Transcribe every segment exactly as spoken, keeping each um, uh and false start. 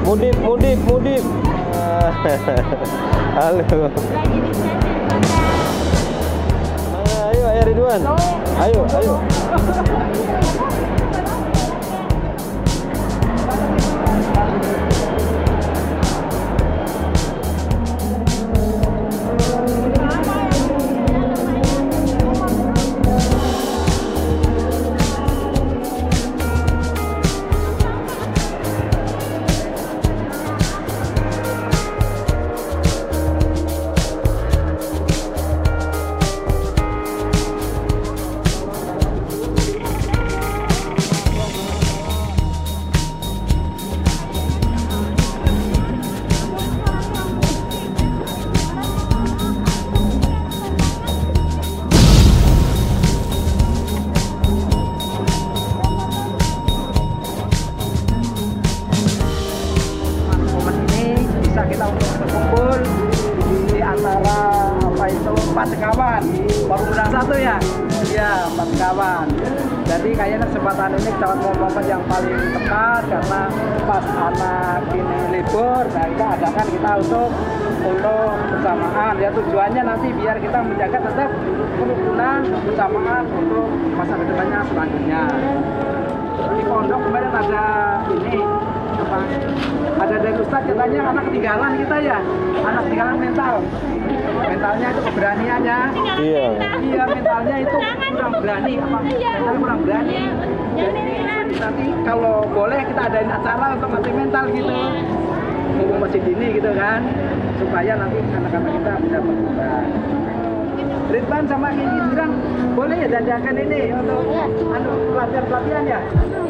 Mudip, mudip, mudip. Halo. Ayo, ayo Ridwan. Ayo, ayo. Empat sekawan, baru menang satu ya? Iya, empat sekawan. Jadi kayaknya kesempatan ini kita mau momen yang paling tepat karena pas anak ini libur, nah kita adakan kita untuk untuk bersamaan. Ya tujuannya nanti biar kita menjaga tetap kerukunan bersamaan untuk masa depannya selanjutnya. Di pondok kemarin ada ini apa? Ada dari Ustadz katanya anak ketinggalan kita ya, anak ketinggalan mental. Mentalnya itu keberaniannya. Iya. Iya, mentalnya itu kurang berani apa? Mental kurang berani. Jadi nanti kalau boleh kita adain acara untuk latih mental gitu. Mumpung masih dini gitu kan, supaya nanti anak-anak kita bisa berkembang. Ridwan sama Kiki bilang boleh ya dadakan ini untuk anu pelatihan-pelatihan ya.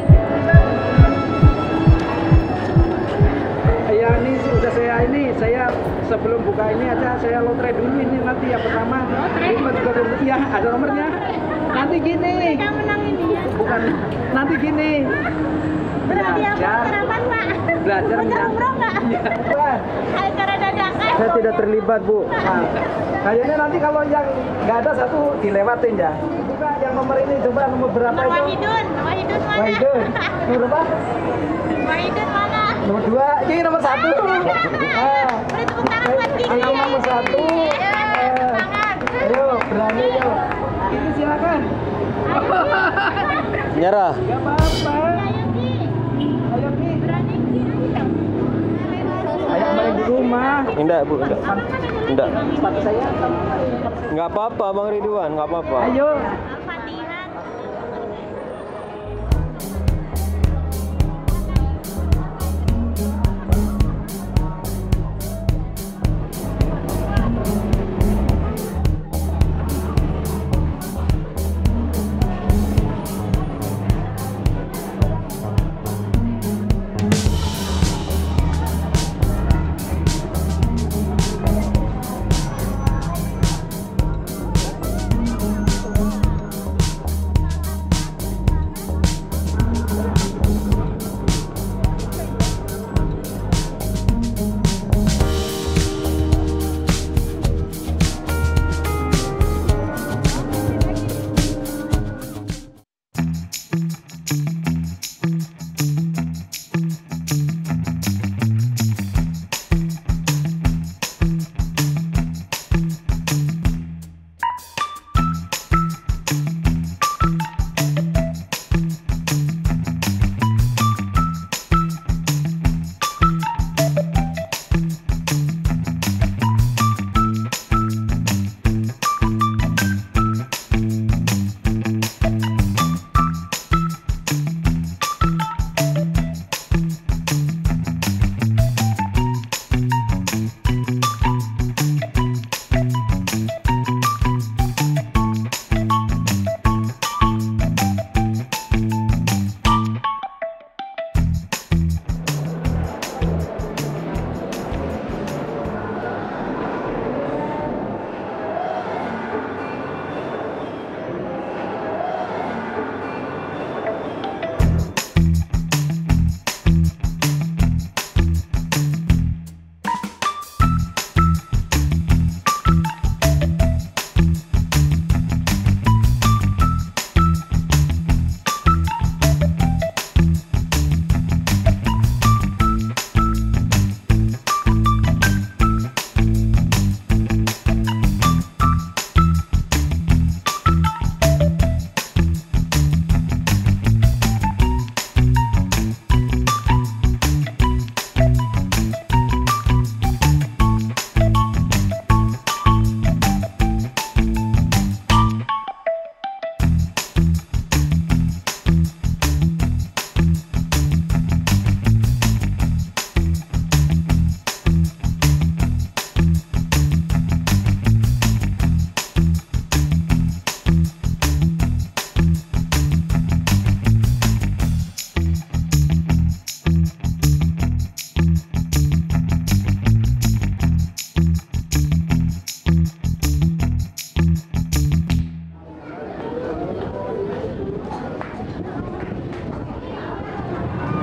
Ya ini sudah saya ini saya sebelum buka ini aja saya lotre dulu ini nanti yang pertama. Iya ada nomornya. Nanti gini. Kita menang ini ya. Bukan nanti gini. Berarti apa sarapan Pak? Belajar umroh nggak? Acara dadakan. Saya tidak terlibat Bu. Nah, kayaknya nanti kalau yang nggak ada satu dilewatin ya. Buka yang nomor ini coba nomor berapa itu? Wahidun, Wahidun mana? Wahidun. Nomor berapa? Wahidun mana? Nomor dua, ini nomor satu. Ah, Beri tepuk tangan buat Kiki. ayo nomor satu. Eh, Ayo, berani yuk. Ini silakan. Nyerah. Gak apa-apa. Ayo Ki. Ayo kembali di rumah. Enggak Bu, enggak. Enggak. Sepatu saya. Enggak apa-apa Bang Ridwan, enggak apa-apa. Ayo.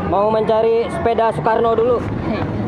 Mau mencari sepeda Soekarno dulu.